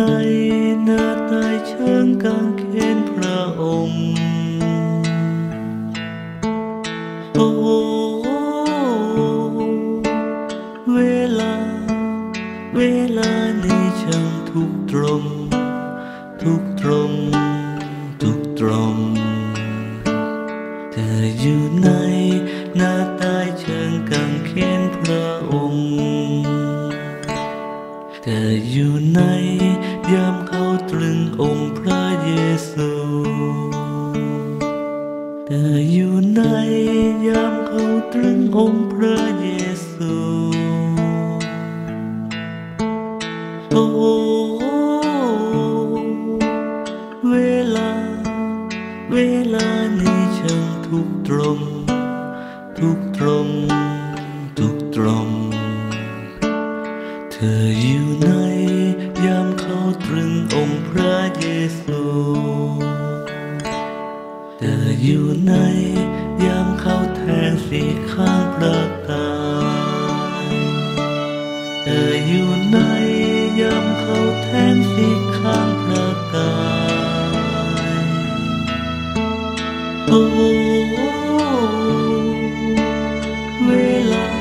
ในหน้าใต้เชิงกางเขนพระองค์โอ้เวลานี้ช่างทุกตรงทุกตรงทุกตรงเธออยู่ในหน้าใต้เชิงกางเขนพระองค์เธออยู่ในยามเขาตรึงองค์พระเยซูเธออยู่ในยามเขาตรึงองค์พระเยซูโอ้เวลานี้ช่างทุกตรงทุกตรงทุกตรงเธออยู่ในยามเขาตรึงองค์พระเยซูเธออยู่ในยามเขาแทงสีข้างพระกายเธออยู่ในยามเขาแทงสีข้างพระกายโอ้เวลา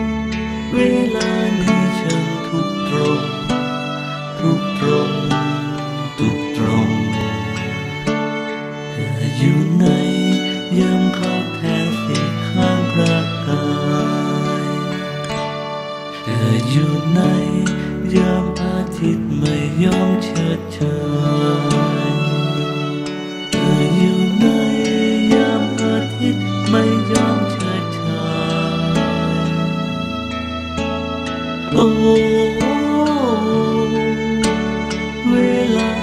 นี้ช่างทุกตรงทุกตรงทุกตรงเธออยู่ในยามเขาแทงสีข้างพระกายเธออยู่ในยามอาทิตย์ไม่ยอมเชิดชายเธออยู่ในยามอาทิตย์ไม่ยอมเชิดชายโอ้เวลา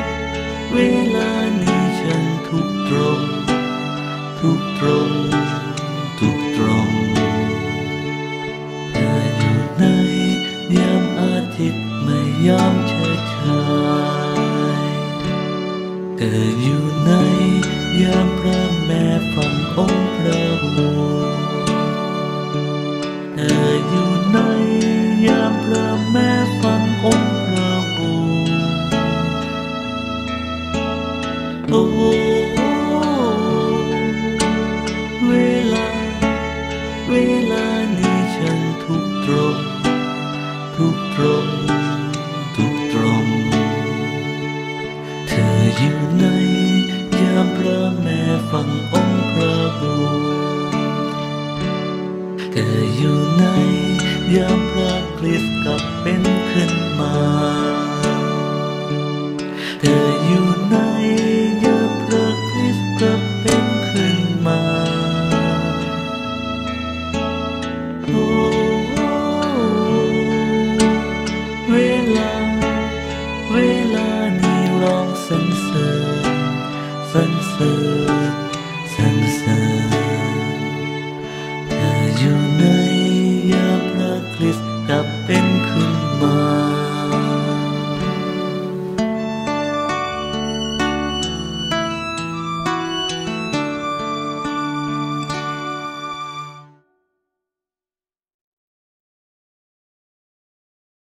นี้ฉันทุกตรงทุกตรงทุกตรงเธออยู่ในยามอาทิตย์ไม่ยอมเชิดชายเธออยู่ในยามพระแม่ฟังองค์พระบุตรเธออยู่ในยามพระแม่ฟังองค์พระบุตรโอ้เวลานี้ฉันทุกตรงทุกตรงทุกตรงเธออยู่ในยามพระแม่ฟังองค์พระบุตรเธออยู่ในยามพระคริสต์กลับเป็น